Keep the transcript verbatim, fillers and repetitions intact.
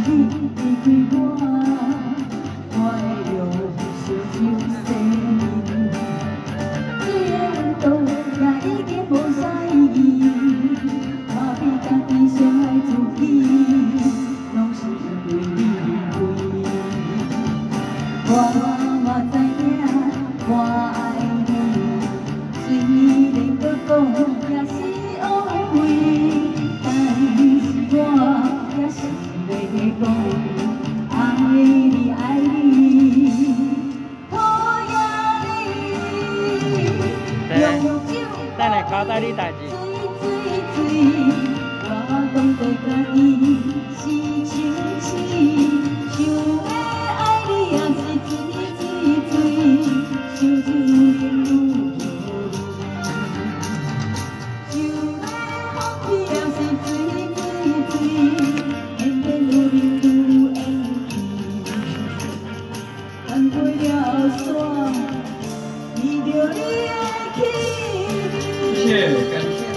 离开我，我会用烧酒洗面。这个运动也已经无啥意义，我比家己上爱自己，拢是因为你离开。我嘛知影，我爱你，虽然搁讲也是误会，但是我也是要讲，爱你爱你，讨厌你，用酒等下交代你代志。 醉醉醉，我讲过甲伊是情痴，想要爱你也是醉醉醉，烧酒饮愈无味，想要放弃也是醉醉醉，偏偏愈忍愈会记，翻过了山，遇着你的气。 谢谢，感谢。